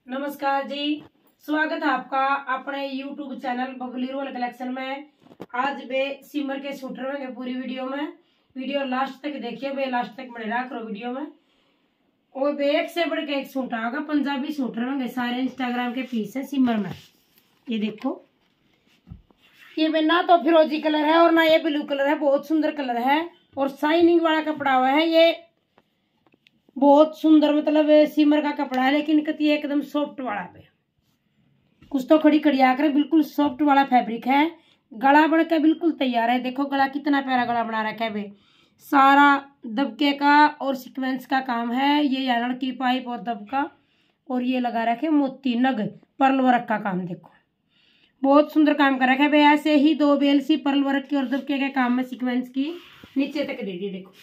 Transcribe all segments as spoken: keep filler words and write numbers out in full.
नमस्कार जी, स्वागत है आपका अपने YouTube channel Babli roll collection में। आज वे सिमर के सूट रहेंगे पूरी वीडियो में। वीडियो लास्ट तक देखिए, वे लास्ट तक बने रहा करो वीडियो में। और वे एक से बढ़ के एक सूट आएगा, पंजाबी सूट रहेंगे सारे। इंस्टाग्राम के पीस है सिमर में। ये देखो, ये वे ना तो फिरोजी कलर है और ना ये ब्लू कलर है, बहुत सुंदर कलर है और शाइनिंग वाला कपड़ा हुआ है। ये बहुत सुंदर मतलब सिमर का कपड़ा है, लेकिन कति एकदम सॉफ्ट वाला पे कुछ तो खड़ी खड़ी आकर बिल्कुल सॉफ्ट वाला फैब्रिक है। गला बन के बिल्कुल तैयार है। देखो गला कितना प्यारा गला बना रखा है। वे सारा दबके का और सीक्वेंस का काम है। ये यारण की पाइप और दबका और ये लगा रखे मोती नग पर्ल वर्क का काम। देखो बहुत सुंदर काम कर रखा है। वे ऐसे ही दो बेल सी पर्ल वर्क की और दबके के काम में सीक्वेंस की नीचे तक दे दी। देखो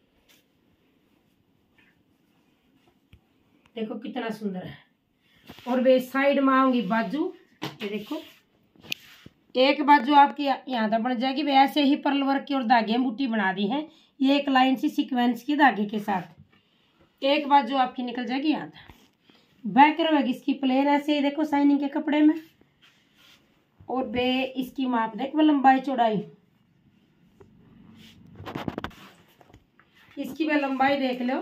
देखो कितना सुंदर है। और वे साइड में आऊंगी बाजू। ये देखो एक बाजू आपकी यहाँ तक बन जाएगी। वे ऐसे ही पर्ल वर्क की और धागे बूटी बना दी है। ये एक लाइन सी सीक्वेंस की धागे के साथ एक बाजू आपकी निकल जाएगी यहाँ तक। बैक रहेगी इसकी प्लेन ऐसे ही। देखो शाइनिंग के कपड़े में। और वे इसकी माप देखो लंबाई चौड़ाई, इसकी वे लंबाई देख लो।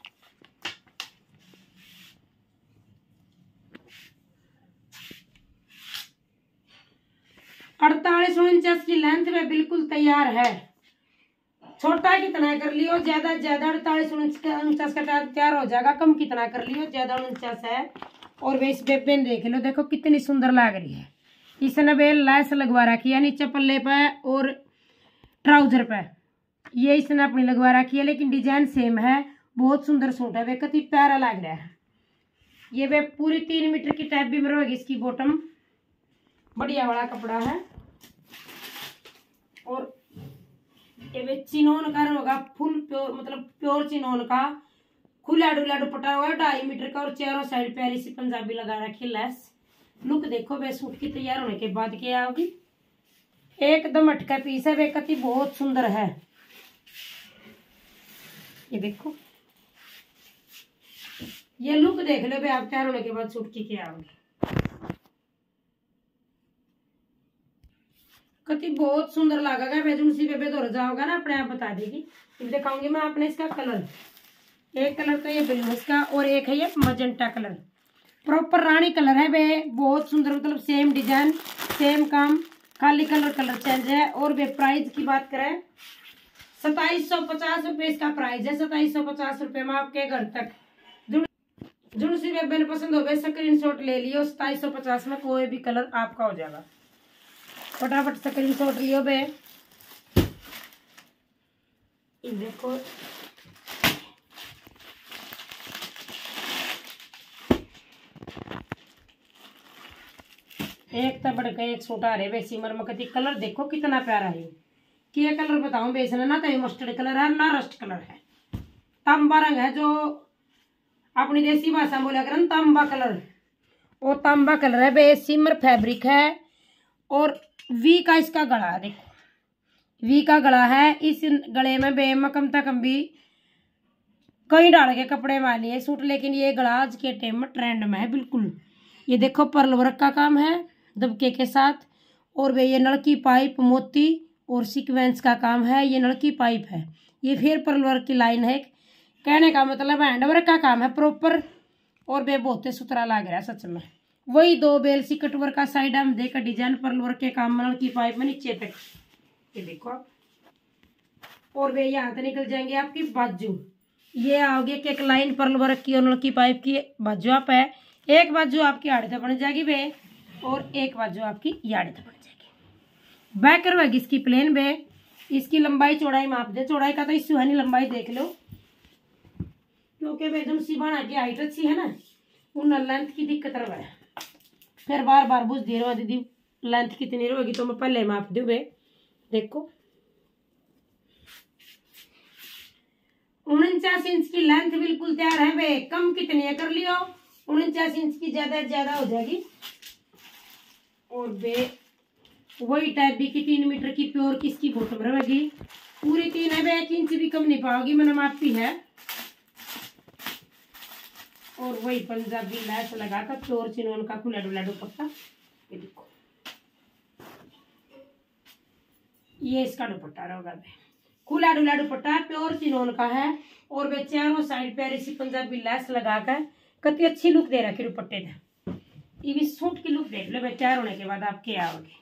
अड़तालीस उनचास की लेंथ में बिल्कुल तैयार है। छोटा कितना कर लियो, ज्यादा ज्यादा अड़तालीस उनचास का तैयार हो जाएगा। कम कितना कर लियो, ज्यादा उनचास है। और वे इस बेबे ने देख लो, देखो कितनी सुंदर लग रही है। इसने वे लैस लगवा रखी है नीचे पल्ले पे और ट्राउजर पे। ये इसने अपनी लगवा रखी है, लेकिन डिजाइन सेम है। बहुत सुंदर सूट है। वे कितनी प्यारा लग रहा है। ये वे पूरी तीन मीटर की टाइप भी मिलेगी इसकी बॉटम। बढ़िया वाला कपड़ा है। और ये वे चिनोन का होगा फुल प्योर, मतलब प्योर चिनोन का खुला डुला दुपट्टा हुआ ढाई मीटर का और चारों साइड प्यारी सी पंजाबी लगा रखी लेस। लुक देखो वे सूट की तैयार होने के बाद क्या होगी। एकदम अटका पीस है। वे कति बहुत सुंदर है। ये देखो ये लुक देख लो वे आप तैयार होने के बाद सूट की क्या होगी। कति बहुत सुंदर लगेगा। वे जो सी बेबे धोर जाओगा ना अपने आप बता देगी। दिखाऊंगी मैं आपने इसका कलर। एक कलर तो ये ब्लू इसका और एक है ये magenta colour. Proper rani colour है। वे बहुत सुंदर, मतलब सेम डिजाइन सेम काम, खाली कलर कलर चेंज है। और वे प्राइस की बात करें सताईस सौ पचास रुपये इसका प्राइस है। सताईस सौ पचास रुपये में आपके घर तक जुड़ सी बेबे ने पसंद हो गए स्क्रीन शॉट ले लियो। सताईस सौ पचास में कोई भी कलर आपका हो जाएगा। फटाफट स्क्रीन शॉट लियो बे। देखो एक तो बढ़ के एक सूट आ रहे वे सिमर में। कति कलर देखो कितना प्यारा है। कि ये कलर बताऊं बेचना ना तो मस्टर्ड कलर है ना रस्ट कलर है। तांबा रंग है, जो अपनी देसी भाषा में बोला कर तांबा कलर। और तांबा कलर है बे। सिमर फैब्रिक है और वी का इसका गला है। देखो वी का गला है। इस गले में बे कम तक कम भी कई डाल के कपड़े में लिए सूट, लेकिन ये गला आज के टाइम में ट्रेंड में है बिल्कुल। ये देखो पर्ल वर्क का काम है दबके के साथ। और वे ये नलकी पाइप मोती और सीक्वेंस का काम है। ये नलकी पाइप है। ये फिर पर्ल वर्क की लाइन है। कहने का मतलब हैंड वर्क का काम है प्रॉपर। और वे बहुत सुथरा लग रहा है सच में। वही दो बेल सी कट वर्क का साइड हम देखकर डिजाइन पर्ल वर्क के काम में नलकी पाइप में नीचे तक। ये देखो आप। और वे यहाँ से निकल जाएंगे आपकी बाजू। ये आओगे कि एक लाइन पर्ल वर्क की और नलकी पाइप की बाजू आप है। एक बाजू आपकी आड़े तक बन जाएगी बे और एक बाजू आपकी याड़े तक बन जाएगी। बैक रहेगी इसकी प्लेन बे। इसकी लंबाई चौड़ाई माप दे। चौड़ाई का तो इस सुहानी लंबाई देख लो, क्योंकि वे एकदम सिबाना की हाइट अच्छी है ना, उन लेंथ की दिक्कत रहा है। फिर बार बार बुझ दे रहा दीदी लेंथ कितनी रहेगी, तो मैं पहले माप दूँ बे। देखो उनचास इंच की लेंथ बिल्कुल तैयार है बे। कम कितनी है कर लियो, उनचास इंच की ज्यादा ज्यादा हो जाएगी। और बे वही टाइप भी की तीन मीटर की प्योर किसकी बॉटम रहेगी। पूरी तीन है बे, एक इंच भी कम नहीं पाओगी, मैंने मापी है। और वही पंजाबी लैस लगाकर प्योर चिनोन का खुला डुला दुपट्टा। ये देखो, ये इसका दुपट्टा रहेगा, खुला डुला दुपट्टा प्योर चिनोन का है। और वे चारों साइड पे ऐसी पंजाबी लैस लगाकर कितनी अच्छी लुक दे रखी दुपट्टे ने। ये भी सूट की लुक देख लो भाई, तैयार होने के बाद आप क्या आओगे।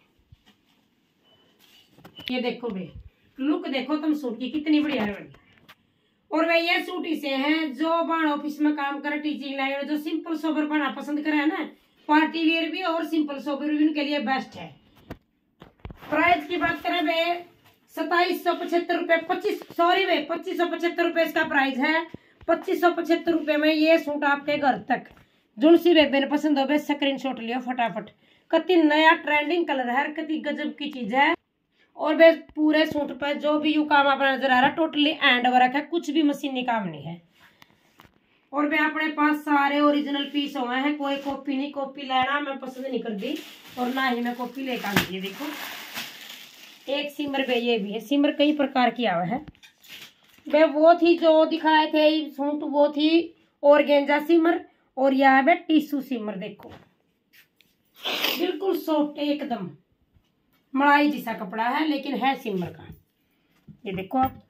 ये देखो भाई, लुक देखो तुम सूट की कितनी बढ़िया है। और भाई ये सूट इसे हैं जो बाण ऑफिस में काम करे, टीचिंग लाइन में, जो सिंपल सोबर बना पसंद करे है ना, पार्टी वेयर भी और सिंपल सोबर भी उनके लिए बेस्ट है। प्राइस की बात करें भाई, सताईस सौ पचहत्तर रुपए पच्चीस सॉरी भाई पच्चीस सौ पचहत्तर रुपए इसका प्राइस है। पच्चीस सौ पचहत्तर रुपए में ये सूट आपके घर तक। जो सी बेबे ने पसंद हो स्क्रीन शॉट लियो फटाफट। कति नया ट्रेंडिंग कलर है, कति गजब की चीज है। और वे पूरे सूट पर जो भी यू काम अपना नजर आ रहा है टोटली एंड वर्क है, कुछ भी मशीनी काम नहीं है। और वे अपने पास सारे ओरिजिनल पीस हुए हैं, कोई कॉपी नहीं। कॉपी लेना मैं पसंद नहीं करती और ना ही मैं कॉपी लेकर आती है। देखो एक सिमर पे ये भी है, सिमर कई प्रकार की आवा है। वे वो थी जो दिखाए थे सूट, वो थी ऑर्गेंजा सिमर, और यह है टिश्यू सिमर। देखो बिल्कुल सॉफ्ट एकदम मलाई जैसा कपड़ा है, लेकिन है सिमर का। ये देखो आप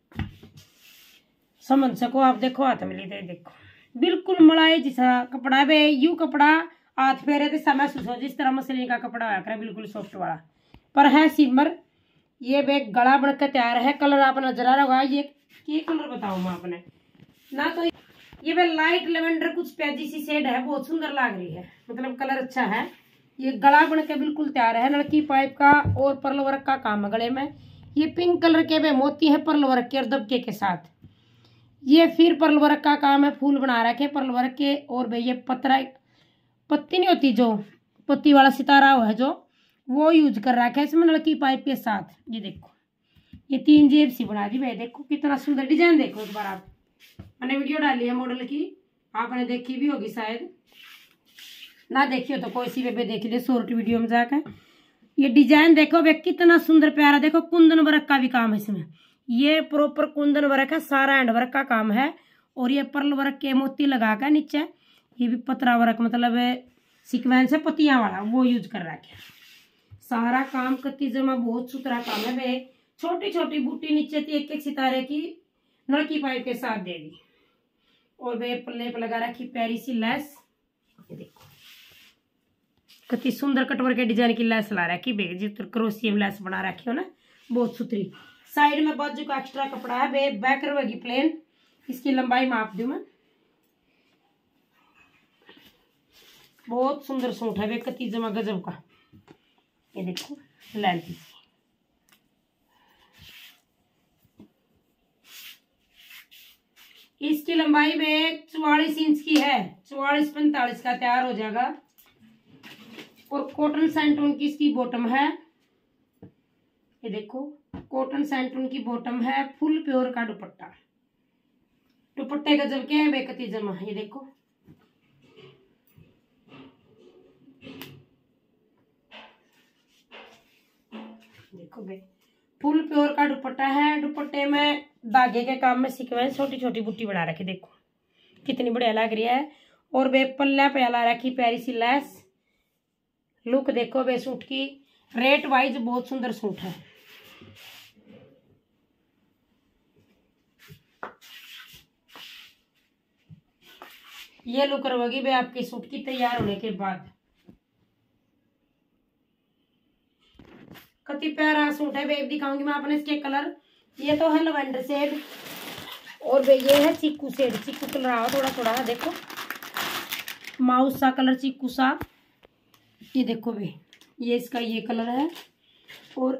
समझ सको, आप देखो हाथ में लेते देखो बिल्कुल मलाई जैसा कपड़ा है। यू कपड़ा हाथ फेरे तो समय महसूस जिस तरह मसलिन का कपड़ा होया करे, बिल्कुल सॉफ्ट वाला, पर है सिमर। ये वे गला बनकर तैयार है। कलर आप नजर आ रहा होगा, ये ये कलर बताऊं मैं आपने ना, तो ये वे लाइट लेवेंडर कुछ पैजी सी शेड है, बहुत सुंदर लग रही है, मतलब कलर अच्छा है। ये गला बन के बिल्कुल तैयार है, लड़की पाइप का और पर्ल वर्क का काम है गले में। ये पिंक कलर के वे मोती है पर्ल वर्क के और दबके के साथ। ये फिर पर्ल वर्क का काम है, फूल बना रखे पर्ल वर्क के। और भाई ये पतरा पत्ती नहीं होती जो पत्ती वाला सितारा हो है जो, वो यूज कर रखा है इसमें लड़की पाइप के साथ। ये देखो ये तीन जेब सी बना दी भाई, देखो कितना सुंदर डिजाइन। देखो एक बार आप, मैंने वीडियो डाली है मॉडल की, आपने देखी भी होगी शायद, ना देखियो तो कोई सी बेबे देख लियो शॉर्ट वीडियो में जाकर। ये डिजाइन देखो वे कितना सुंदर प्यारा। देखो कुंदन वर्क का भी काम है इसमें, ये प्रॉपर कुंदन वर्क है, सारा हैंड वर्क का काम है। और ये पर्ल वर्क के मोती लगा कर नीचे, ये भी पतरा वर्क मतलब सीक्वेंस है पतियां वाला, वो यूज कर रखे। सारा काम कत्ती जमा बहुत सुथरा काम है। वे छोटी छोटी बूटी नीचे थी एक एक सितारे की नलकी पाइप के साथ दे दी। और वे पल्ले पर लगा रखी प्यारी सी लैस। ये देखो कितनी सुंदर कटवर के डिजाइन की लैस ला रखी, जिस क्रोशियम लैस बना रखी हो ना, बहुत सुथरी। साइड में बाजू का एक्स्ट्रा कपड़ा है, वे बैक रहेगी प्लेन। इसकी लंबाई माप दूं मैं, बहुत सुंदर सूट है वे कति जमा गजब का। ये देखो लेंथ इसकी, इसकी लंबाई में चौवालीस इंच की है, चौवालीस पैंतालीस का तैयार हो जाएगा। और कॉटन सैंटून की इसकी बॉटम है। ये देखो कॉटन सैंटून की बॉटम है, फुल प्योर का दुपट्टा। दुपट्टे गजब के हैं बेकती जमा। ये देखो देखो बे फुल प्योर का दुपट्टा है। दुपट्टे में धागे के काम में सीक्वेंस छोटी छोटी बूटी बना रखी, देखो कितनी बढ़िया लग रही है। और बे पल्ला पे ला रखी प्यारी सी लैस। लुक देखो बे सूट की, रेट वाइज बहुत सुंदर सूट है। ये लुक रहेगी बे आपकी सूट की तैयार होने के बाद। कति प्यारा सूट है बे, दिखाऊंगी मैं आपने इसके कलर। ये तो है लवेंडर शेड, और बे ये है चीकू शेड। चीकू कलर आओ थोड़ा थोड़ा है, देखो माउस सा कलर चीकू सा। ये देखो बे ये इसका ये कलर है। और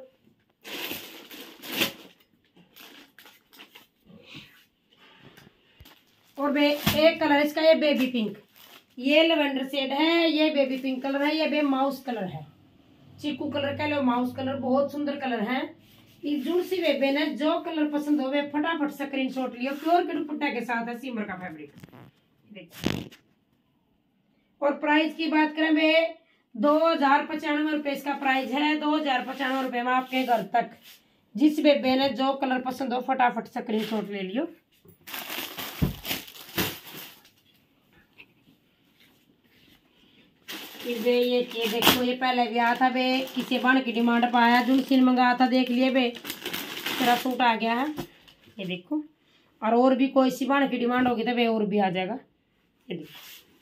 और बे एक कलर इसका ये बेबी पिंक, ये लवेंडर शेड है, ये बेबी पिंक कलर है, ये बे माउस कलर है। चीकू कलर का लो माउस कलर, बहुत सुंदर कलर है। इस जुड़सी बेबे ने जो कलर पसंद हो वे फटाफट स्क्रीनशॉट लियो। प्योर के दुपट्टा के साथ है सिमर का फैब्रिक, देखिए। और प्राइस की बात करें बे दो हजार पचानवे रुपए इसका प्राइस है। दो हजार पचानवे रुपए में आपके घर तक। जिस बेबे ने जो कलर पसंद हो फटाफट स्क्रीनशॉट ले लियो। फिर बे ये ये देखो, ये पहले भी आया था बे, किसी बाण की डिमांड पाया जो सिन मंगाया था, देख लिए बे तेरा सूट आ गया है। ये देखो, और और भी कोई सी बाण की डिमांड होगी तो बे और भी आ जाएगा। ये देखो,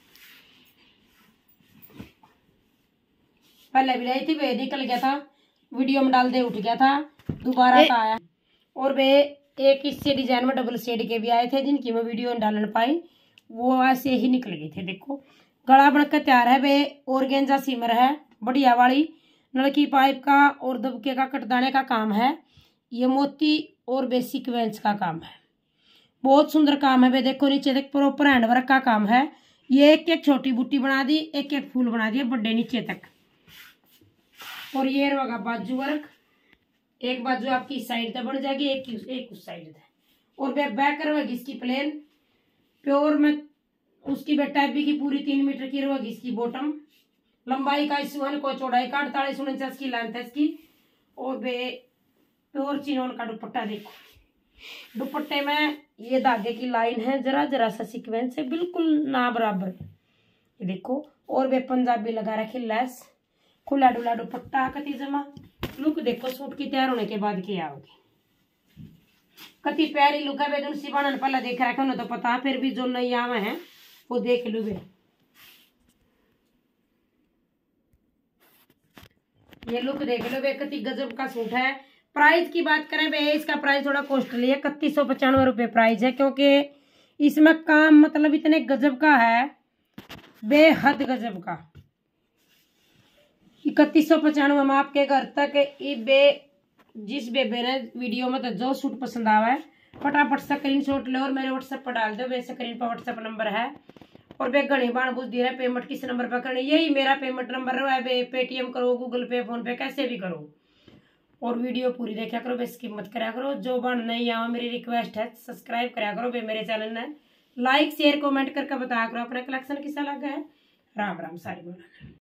पहले भी रही थी बे, निकल गया था, वीडियो में डाल दे उठ गया था, दोबारा का आया। और बे एक इससे डिजाइन में डबल शेड के भी आए थे जिनकी मैं वीडियो डाल न पाई, वो ऐसे ही निकल गए थे। देखो गला बनकर तैयार है बे, ऑर्गेन्जा सीमर है बढ़िया वाली, नलकी पाइप का और दबके का कटदाने का काम है, ये मोती और बे सीक्वेंस का काम है, बहुत सुंदर काम है बे। देखो नीचे तक प्रॉपर हैंड वर्क का काम है, ये एक एक छोटी बूटी बना दी, एक एक फूल बना दिए बड़े नीचे तक। और ये रहेगा बाजू वर्क, एक बाजू आपकी इस साइड तक बन जाएगी, एक एक उस साइड तक। और बे बैक रहेगी इसकी प्लेन प्योर में, उसकी बे टाइपी की पूरी तीन मीटर की रहेगी इसकी बॉटम, लंबाई का इस को चौड़ाई का अड़तालीस उनचास की लेंथ है इसकी। और बे प्योर चिनोन का दुपट्टा, देखो दुपट्टे में ये धागे की लाइन है, जरा जरा सा सीक्वेंस है, बिल्कुल ना बराबर। ये देखो, और बे पंजाबी लगा रखे लेस, खुला डुला दुपट्टा कति जमा। लुक देखो सूट की तैयार होने के बाद क्या होगी, कति प्यारी लुक है बे। सी बनन पहले देख रखे उन्हें तो पता, फिर भी जो नई आवे हैं वो देख लो बे। ये लुक देख लो बे, कति गजब का सूट है। प्राइस की बात करें बे, इसका प्राइस थोड़ा कॉस्टली है, इकतीस सौ पचानवे रुपये प्राइस है, क्योंकि इसमें काम मतलब इतने गजब का है, बेहद गजब का। इकतीस सौ पचानवे में आपके घर तक बे, जिस बेबे ने वीडियो में तो जो सूट पसंद आवा है फटाफट स्क्रीन शॉट ले और मेरे व्हाट्सएप पर डाल दो बे, स्क्रीन पर व्हाट्सएप नंबर है। और बे घनी बाण बुझ दी रहा पेमेंट किस नंबर पर करनी, यही मेरा पेमेंट नंबर है बे, पेटीएम करो, गूगल पे, फोन पे, कैसे भी करो। और वीडियो पूरी देखा करो बे, स्किप मत करा करो। जो बाण नहीं आवा मेरी रिक्वेस्ट है सब्सक्राइब करा करो बे मेरे चैनल ने, लाइक शेयर कमेंट करके बताया करो अपना कलेक्शन किसा लगा है। राम राम सारी बोला।